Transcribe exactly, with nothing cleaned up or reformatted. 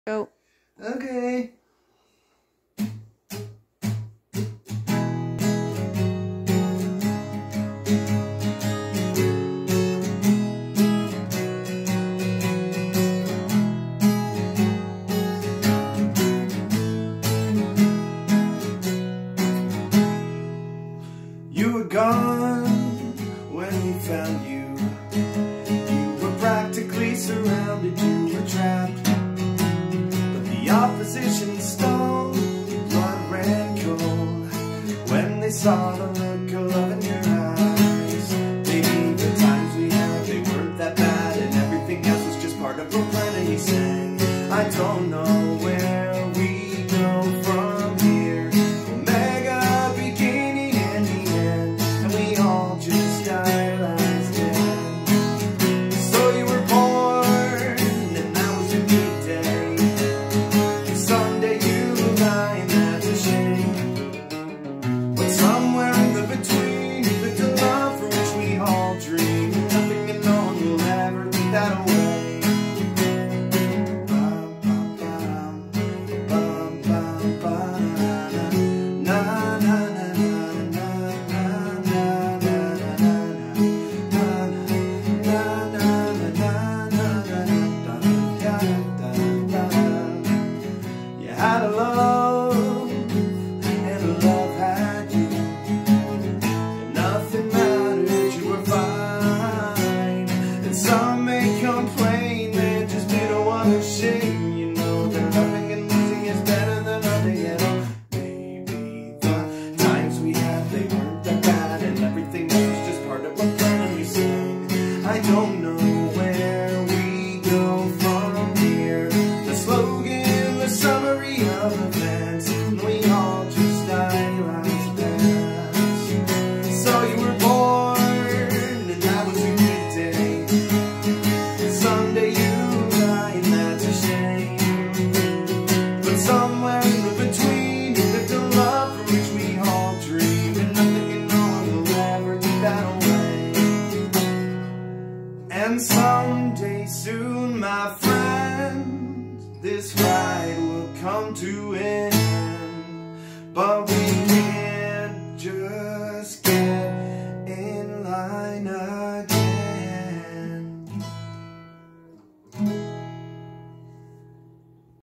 Go. Okay. You were gone when we found you. You were practically surrounded, you were trapped. But the opposition stalled, blood ran cold when they saw the look of love in your eyes. Maybe the times we had, they weren't that bad, and everything else was just part of a plan. And he sang, I don't know where we go from here. Omega, beginning and the end, and we all just idolized it. So you were born, and that was a good day. And someday you will die, and that's a shame. But somewhere in the between, you lived a love for which we all dream, and nothing and no one will ever take that away. Had a love, and a love had you, and nothing mattered, you were fine. And some may complain, they just didn't want to shame. You know that loving and losing is better than nothing at all. Maybe the times we had, they weren't that bad, and everything else was just part of a plan. And we sing, I don't know where we go from here. The slogan, the summary of events, and we all just idolized past. So you were born, and that was a good day. Someday you'll die, and that's a shame. But somewhere in the between, you lived a love for which we all dream, and nothing and no one will ever take that away. And someday soon, my friend, this ride will come to an end, but we